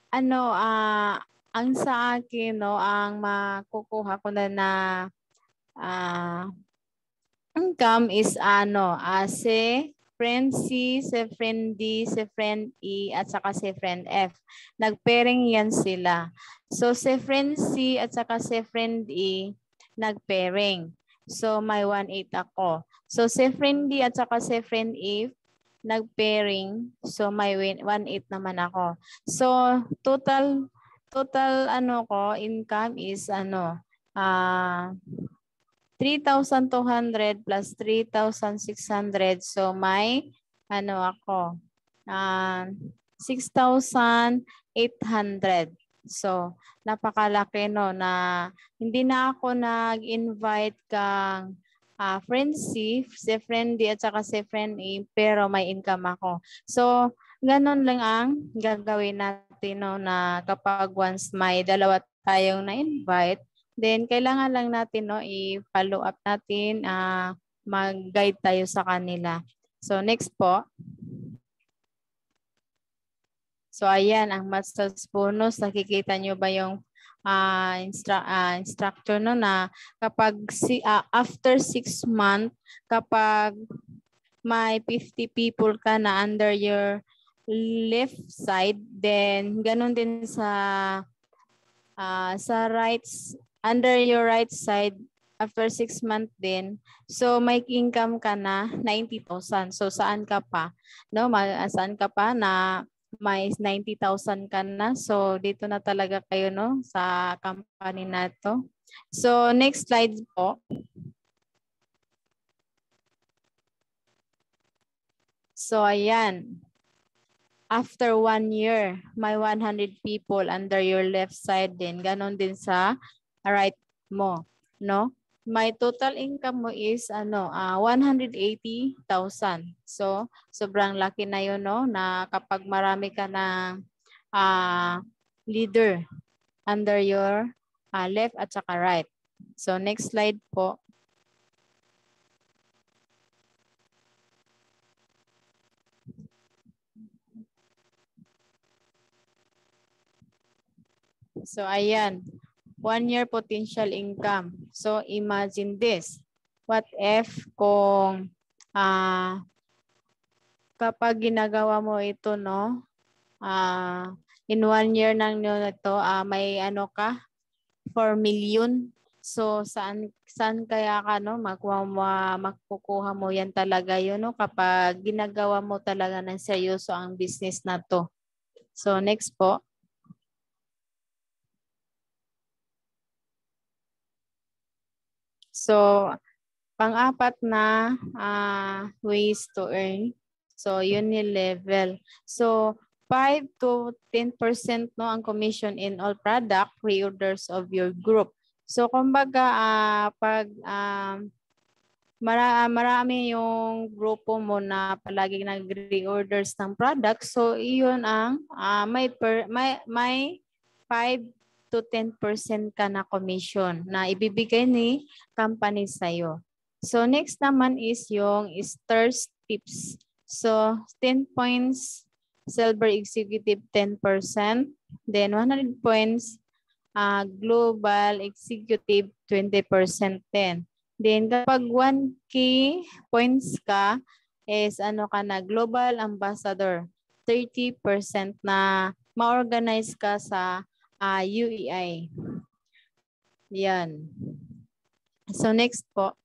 ang sa akin ang makukuha ko na income is si friend C, si friend D, si friend E, at saka si friend F. Nag-pairing yan sila. So, si friend C at saka si friend E, nag-pairing. So may 1/8 ako. So si friend D at saka si friend E nag-pairing. So may 1/8 naman ako. So total ano ko income is 3,200 plus 3,600. So may ako 6,800. So napakalaki no na hindi na ako nag-invite kang friend C, si friend D at saka si friend E, pero may income ako. So ganon lang ang gagawin natin no, na kapag once may dalawa tayong na-invite, then kailangan lang natin no i-follow up natin, mag-guide tayo sa kanila. So next po. So ayan ang master's bonus, nakikita nyo ba yung instructor no na kapag after 6 months, kapag may 50 people ka na under your left side, then ganun din sa under your right side after 6 months din. So may income ka na 90,000. So saan ka pa? No, saan ka pa na may 90,000 ka na. So dito na talaga kayo no sa company na to. So next slide po. So ayan. After 1 year, may 100 people under your left side din. Ganon din sa right mo, no? My total income mo is 180,000. So sobrang laki na yun no na kapag marami ka ng leader under your left at saka right. So next slide po. So ayan, 1 year potential income. So imagine this. What if kung kapag ginagawa mo ito no, in 1 year nang ito, may 4 million. So saan kaya ka no magkukuha mo yan talaga yun no kapag ginagawa mo talaga ng seryoso ang business na to. So next po. So, pang-apat na ways to earn. So, uni-level. So, 5 to 10% no ang commission in all product reorders of your group. So, kumbaga, pag marami yung grupo mo na palagi nag-reorders ng product, so iyon ang may 5 to 10% ka na commission na ibibigay ni company sa'yo. So next naman is yung STARS tips. So 10 points, silver executive 10%, then 100 points, global executive 20% din. Then kapag 1K points ka is ka na global ambassador, 30% na ma-organize ka sa UEI. Yan. So next po.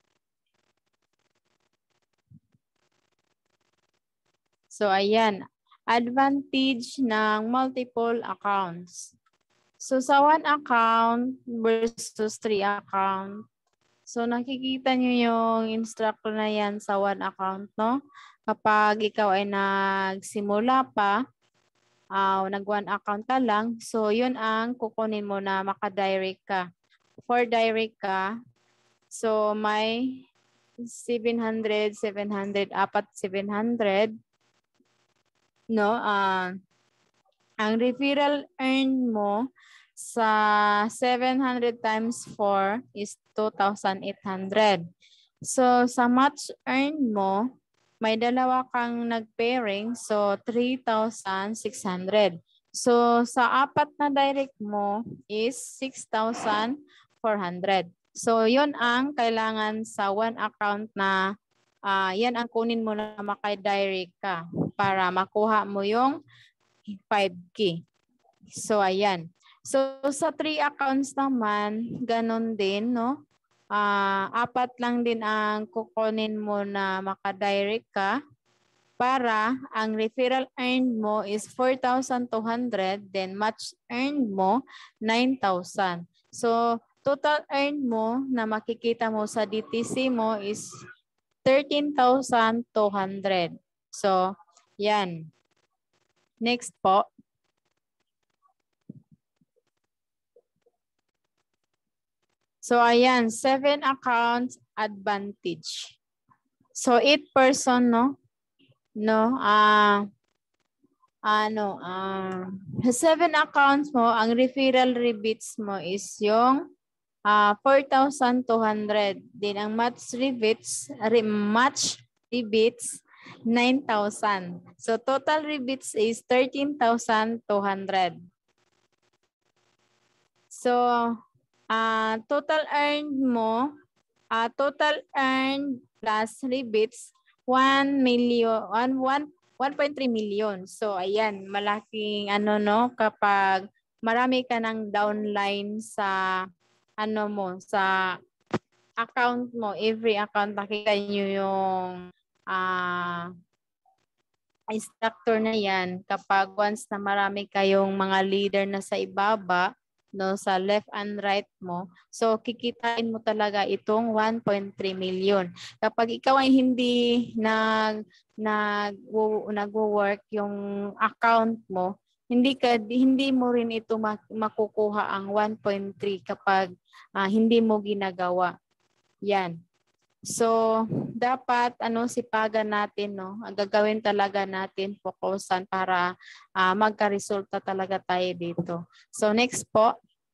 So ayan, advantage ng multiple accounts. So sa 1 account versus 3 account. So nakikita nyo yung instructor na yan sa 1 account, no? Kapag ikaw ay nagsimula pa, nag-1 account ka lang, so yun ang kukunin mo na maka-direct ka. For direct ka, so may 700, 700, 700, no? Ang referral earn mo sa 700 times 4 is 2,800. So sa match earn mo, may dalawa kang nag-pairing, so 3,600. So sa 4 na direct mo is 6,400. So yun ang kailangan sa 1 account na yan ang kunin mo na maka-direct ka para makuha mo yung 5K. So ayan. So sa 3 accounts naman, ganun din, no? apat lang din ang kukunin mo na makadirect ka para ang referral earned mo is 4,200, then match earned mo 9,000. So, total earned mo na makikita mo sa DTC mo is 13,200. So, yan. Next po. So, ayan, 7 accounts advantage. So, 8 person, no? No, 7 accounts mo, ang referral rebates mo is yung 4,200. Din ang match rebates 9,000. So, total rebates is 13,200. So, total earned mo, total earned plus rebates, 1.3 million. So, ayan, malaking kapag marami ka ng downline sa sa account mo, every account, nakita nyo yung structure na yan. Kapag once na marami kayong mga leader na sa ibaba, no, sa left and right mo, so kikitain mo talaga itong 1.3 million. Kapag ikaw ay hindi nagwo-work yung account mo, hindi mo rin ito makukuha ang 1.3 kapag hindi mo ginagawa. Yan. So, dapat sipagan natin, no? Ang gagawin talaga natin, focusan para magka-resulta talaga tayo dito. So, next po.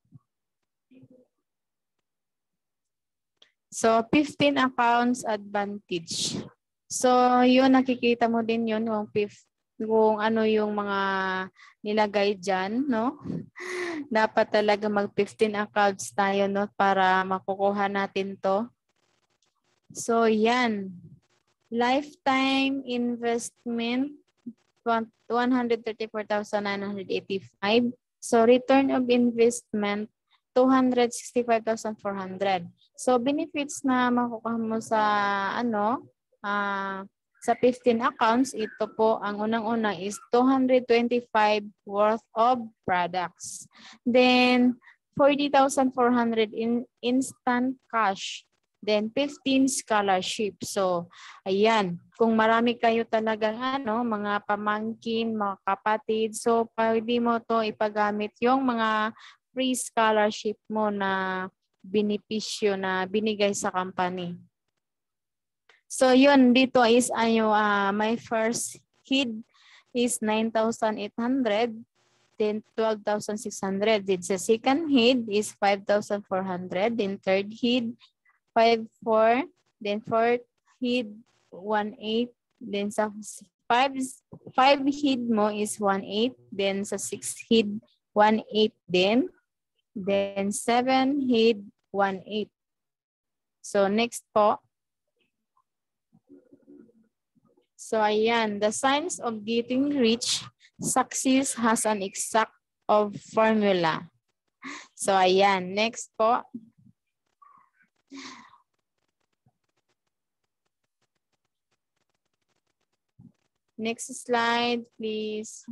So, 15 accounts advantage. So, yun, nakikita mo din yun, kung ano yung mga nilagay dyan, no? Dapat talaga mag-15 accounts tayo, no? Para makukuha natin to. So, yan. Lifetime investment, 134,985. So, return of investment, 265,400. So, benefits na makukuha mo sa, sa 15 accounts, ito po, ang unang-una is 225 worth of products. Then, 40,400 in instant cash. Then, 15 scholarship. So, ayan. Kung marami kayo talagang mga pamangkin, mga kapatid, so, pwede mo to ipagamit yung mga free scholarship mo na benepisyo na binigay sa company. So, yun. Dito is, my first hid is 9,800. Then, 12,600. Then, sa second hid is 5,400. Then, third hid, 5,400, then fourth hid 1,800, then sa 5 hid mo is 1,800, then sa 6 hid 1,800 din, then 7 hid 1,800. So next po. So ayan, the signs of getting rich, success has an exact of formula. So ayan, next po. Next slide, please.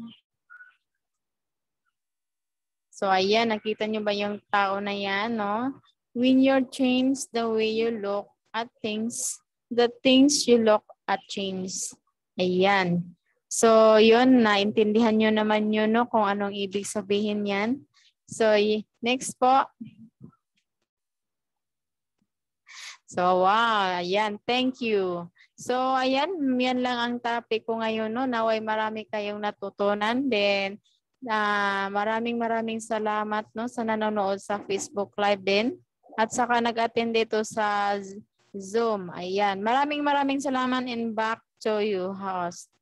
So, ayan, nakita nyo ba yung tao na yan, no? When you change the way you look at things, the things you look at change. Ayan. So, yun, naintindihan nyo naman yun, no? Kung anong ibig sabihin yan. So, next po. So, wow, ayan, thank you. So, ayan, yan lang ang topic ko ngayon, no? Naway marami kayong natutunan. Then, maraming salamat, no, sa nanonood sa Facebook Live din. At saka nag-attend dito sa Zoom. Ayan, maraming salamat and back to you, host.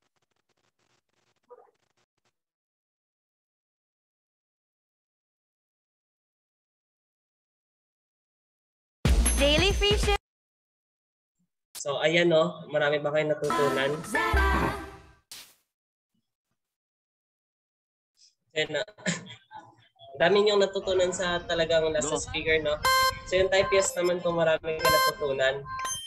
Daily Fish. So, ayan, no? Marami ba kayong natutunan? Ayan na. Dami niyong natutunan sa talagang nasa speaker, no? So yung type yes naman kung marami ka natutunan.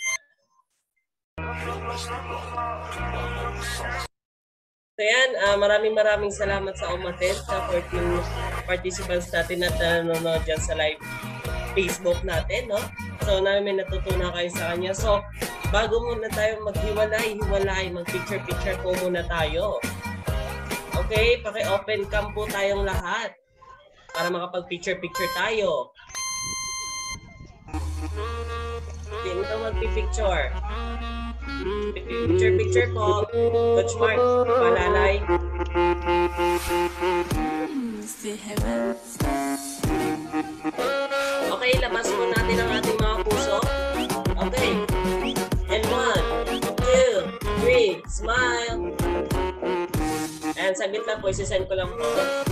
So yan, maraming salamat sa umattend sa 14 participants natin na nanonood dyan sa live Facebook natin, no? So namin natutunan kayo sa kanya. So bago muna tayo maghiwalay, mag-picture po muna tayo. Okay, paki-open cam po tayong lahat para makapag-picture tayo. Hindi mo magpipicture. Picture po. Coach Mark, palalay. Okay, labas po natin ang ating mga puso. Okay. And 1, 2, 3, smile. And saglit lang po, isisend ko lang po.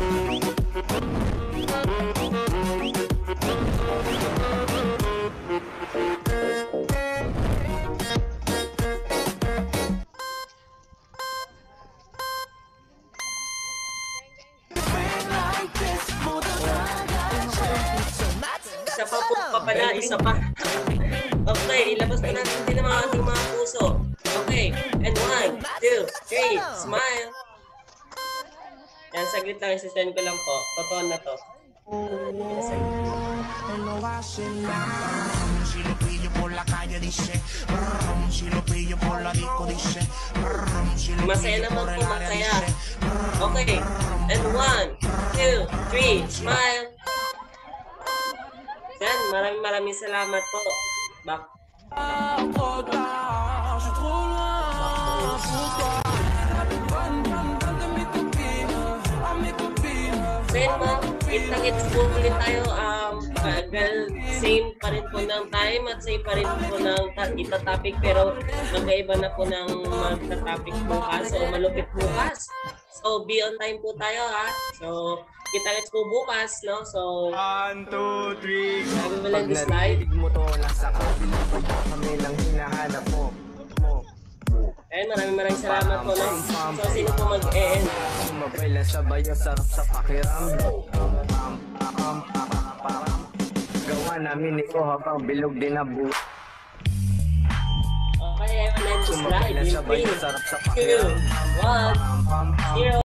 Isa pa po pala, isa pa. Okay, ilabas na natin din ang ating mga puso. Okay, and 1, 2, 3, smile. Yan, saglit lang, isisend ko lang po. Totoo na to. Masaya naman po, masaya. Okay, and 1, 2, 3, smile. Yan, maraming salamat po. Back. Then kita-kits po ulit tayo. Same pa rin po ng time at same pa rin po ng topic, pero magkaiba na po ng magta-topic bukas. So malupit bukas. So be on time po tayo, ha. So kita-kits po bukas, no. So 1, 2, 3. sabi mo lang this slide. mo to, nasa kami lang hinahanap mo. Ayun, maraming salamat po, no. So sino po mag-e-end? Mabay sabay ang sarap sa pakiram. Gawa namin ito habang bilog din na buhay. Okay, I will end this slide. In 3, 2, 1, 0.